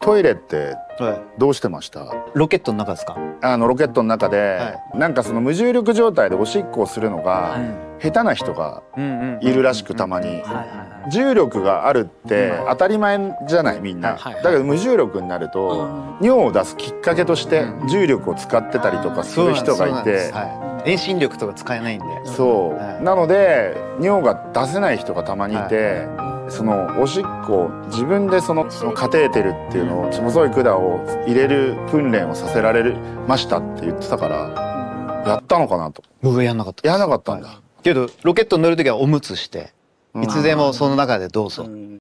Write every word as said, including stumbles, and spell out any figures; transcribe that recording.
トイレってはいどうしてました？ ロケットの中ですか？ あのロケットの中で、 はなんかその無重力状態でおしっこをするのが下手な人がいるらしく、たまに重力があるって当たり前じゃない、みんな。だけど無重力になると尿を出すきっかけとして重力を使ってたりとかする人がいて、 遠心力とか使えないんで、 そうなので尿が出せない人がたまにいて、そのおしっこ自分でそのカテーテルっていうのを細い管を入れる訓練をさせられましたって言ってたから、やったのかなと。 僕やんなかった。 やらなかったんだ。 けどロケットに乗るときはおむつして、いつでもその中でどうぞ。